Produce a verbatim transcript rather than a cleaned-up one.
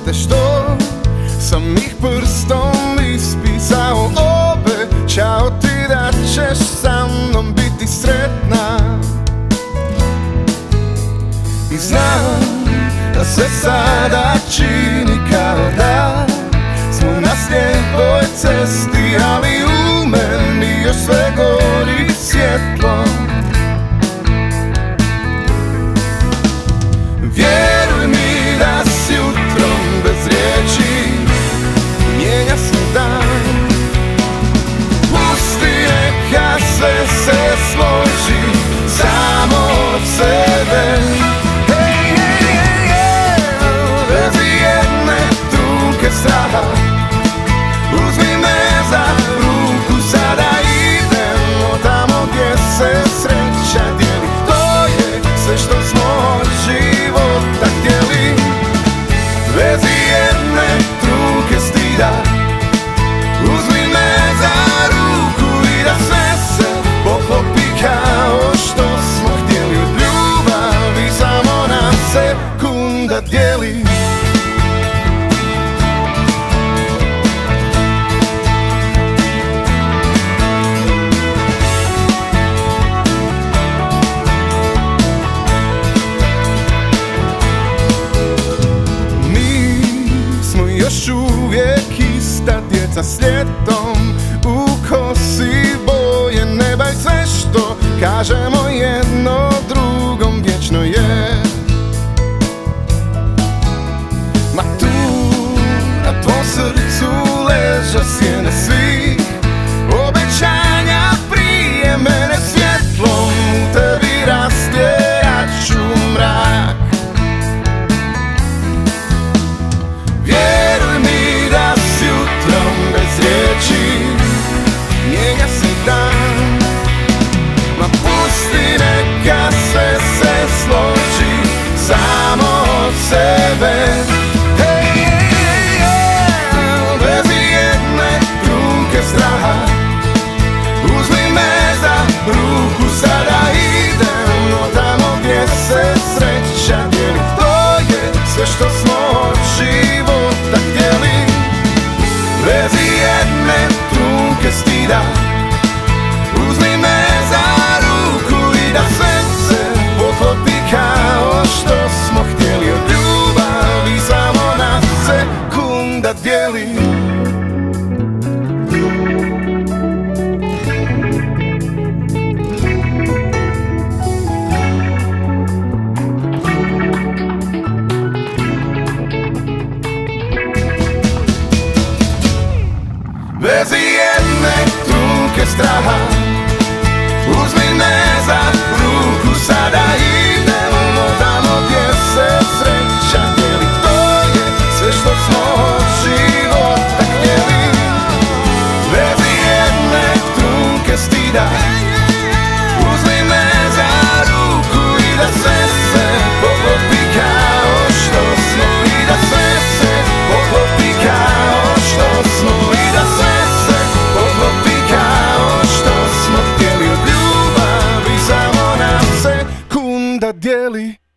znate što sam ih prstom ispisao, obećao ti da ćeš sa mnom biti sretna. I znam da se sada čini kao da smo na slijepoj cesti, ali u meni još sve gori svjetlo. Vjeruj mi da s jutrom bez riječi mijenja se dan. Pusti neka sve se složi samo od sebe. Hej, hej, hej, hej, bez jedne trunke straha. Uzmi me za ruku, sada idemo tamo gdje se sreća dijeli. To je sve što smo od života htjeli. Bez jedne trunke stida. Uzmi me za ruku i da sve se poklopi kao što smo htjeli. Od ljubavi samo nam sekunda dijeli. Još uvijek ista djeca s ljetom u kosi, boje neba i sve što kažemo jedno drugom vječno je. Ma tu na tvom srcu leže sjene svih obećanja prije mene. Svjetlom u tebi rastjerat ću mrak. Mijenja se dan, ma pusti neka sve se složi samo od sebe. Hej, hej, hej, bez jedne trunke straha. Uzmi me za ruku, sada idemo tamo gdje se sreća dijeli. To je sve što smo od života htjeli. Bez jedne trunke stida. Uzmi me za ruku i da sve se poklopi kao što smo htjeli. Od ljubavi samo nas sekunda dijeli. Bez jedne trunke straha. Uzmi me za ruku, sada idemo tamo gdje se sreća dijeli. To je sve što smo od života htjeli. Bez jedne trunke stida. Uzmi me za ruku i da sve se poklopi kao što smo. I da sve se poklopi kao što smo. I da sve poklopi kao što smo htjeli. Od ljubavi samo nam sekunda dijeli.